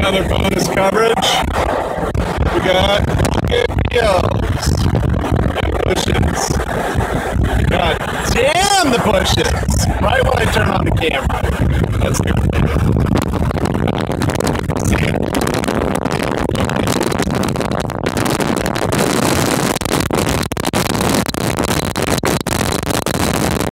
Another bonus coverage. We got Gills. Pushes. God damn the pushes. Right when I turn on the camera. Let's go.